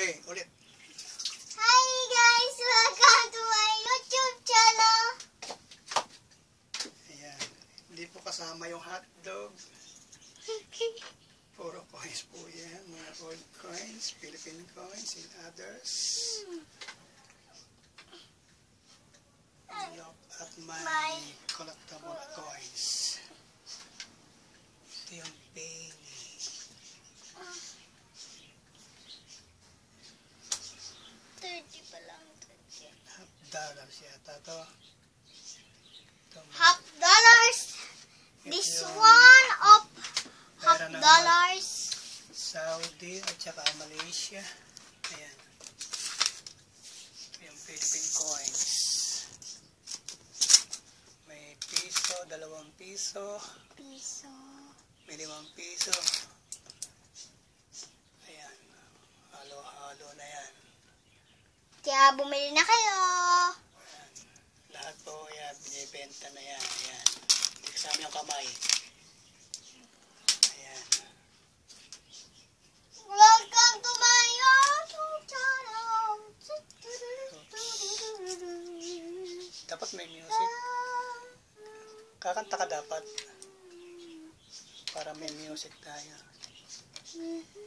Okay, ulit. Hi guys! Welcome to my YouTube channel! Ayan. Hindi po kasama yung hotdog. Puro coins po yan. Mga old coins, Philippine coins, and others. Look at my collectible coins. Ito yung penny. pa lang. $50 yata to. Half dollars! This yung one of half pera ng dollars. Saudi at saka Malaysia. Ayan. Yung Philippine coins. May piso, 2 piso. Piso. May 5 piso. Ayan. Halo-halo na yan. Kaya bumili na kayo. Ayan. Lahat po yan. Binibenta na yan. Ayan. Hindi kasama yung kamay. Ayan. Welcome to my YouTube channel. Dapat may music. Kakanta ka dapat. Para may music tayo.